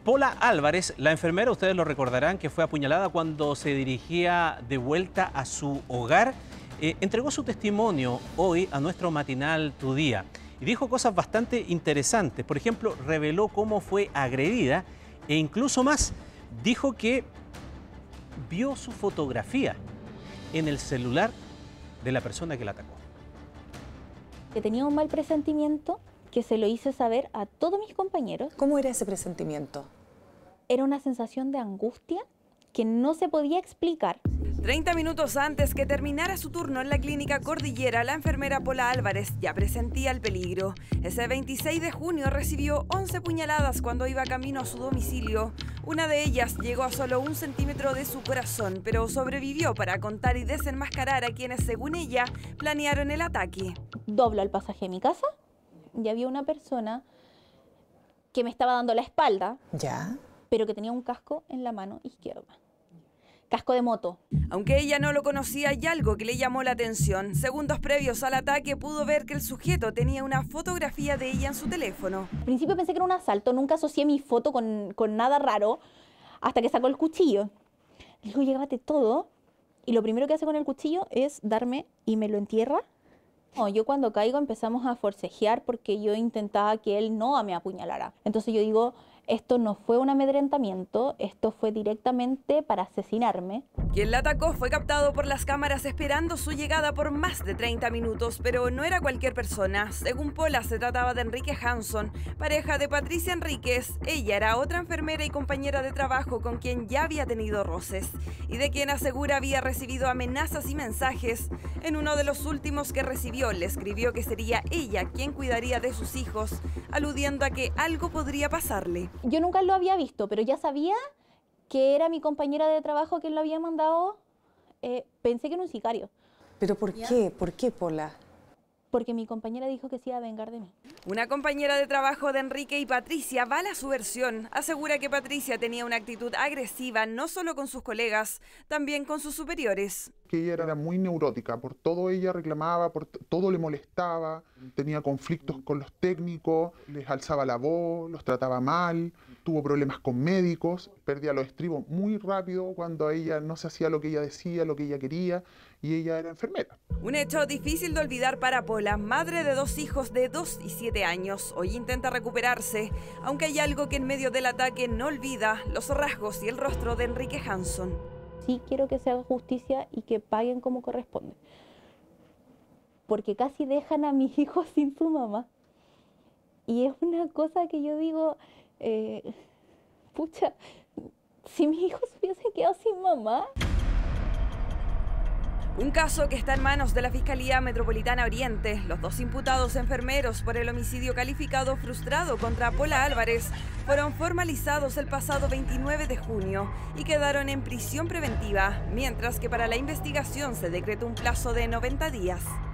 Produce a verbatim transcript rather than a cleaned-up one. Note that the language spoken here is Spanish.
Pola Álvarez, la enfermera, ustedes lo recordarán, que fue apuñalada cuando se dirigía de vuelta a su hogar, eh, entregó su testimonio hoy a nuestro matinal Tu Día y dijo cosas bastante interesantes. Por ejemplo, reveló cómo fue agredida e incluso más, dijo que vio su fotografía en el celular de la persona que la atacó. Que tenía un mal presentimiento, que se lo hice saber a todos mis compañeros. ¿Cómo era ese presentimiento? Era una sensación de angustia que no se podía explicar. treinta minutos antes que terminara su turno en la clínica Cordillera, la enfermera Pola Álvarez ya presentía el peligro. Ese veintiséis de junio recibió once puñaladas cuando iba camino a su domicilio. Una de ellas llegó a solo un centímetro de su corazón, pero sobrevivió para contar y desenmascarar a quienes, según ella, planearon el ataque. Doblo al pasaje de mi casa y había una persona que me estaba dando la espalda, ¿Ya? pero que tenía un casco en la mano izquierda. Casco de moto. Aunque ella no lo conocía, hay algo que le llamó la atención. Segundos previos al ataque pudo ver que el sujeto tenía una fotografía de ella en su teléfono. Al principio pensé que era un asalto, nunca asocié mi foto con, con nada raro, hasta que sacó el cuchillo. Le dijo, llévate todo, y lo primero que hace con el cuchillo es darme y me lo entierra. No, yo cuando caigo empezamos a forcejear porque yo intentaba que él no me apuñalara. Entonces yo digo, esto no fue un amedrentamiento, esto fue directamente para asesinarme. Quien la atacó fue captado por las cámaras esperando su llegada por más de treinta minutos, pero no era cualquier persona. Según Pola, se trataba de Enrique Hanson, pareja de Patricia Enríquez. Ella era otra enfermera y compañera de trabajo con quien ya había tenido roces y de quien asegura había recibido amenazas y mensajes. En uno de los últimos que recibió, le escribió que sería ella quien cuidaría de sus hijos, aludiendo a que algo podría pasarle. Yo nunca lo había visto, pero ya sabía que era mi compañera de trabajo quien lo había mandado. Eh, pensé que era un sicario. ¿Pero por qué? ¿Por qué, Pola? Porque mi compañera dijo que se iba a vengar de mí. Una compañera de trabajo de Enrique y Patricia avala su versión. Asegura que Patricia tenía una actitud agresiva no solo con sus colegas, también con sus superiores. Que ella era muy neurótica, por todo ella reclamaba, por todo le molestaba, tenía conflictos con los técnicos, les alzaba la voz, los trataba mal, tuvo problemas con médicos, perdía los estribos muy rápido cuando ella no se hacía lo que ella decía, lo que ella quería, y ella era enfermera. Un hecho difícil de olvidar para Pola, madre de dos hijos de dos y siete años. Hoy intenta recuperarse, aunque hay algo que en medio del ataque no olvida: los rasgos y el rostro de Enrique Hanson. Sí quiero que se haga justicia y que paguen como corresponde. Porque casi dejan a mis hijos sin su mamá. Y es una cosa que yo digo, eh, pucha, si mis hijos hubiesen quedado sin mamá. Un caso que está en manos de la Fiscalía Metropolitana Oriente. Los dos imputados enfermeros por el homicidio calificado frustrado contra Pola Álvarez fueron formalizados el pasado veintinueve de junio y quedaron en prisión preventiva, mientras que para la investigación se decretó un plazo de noventa días.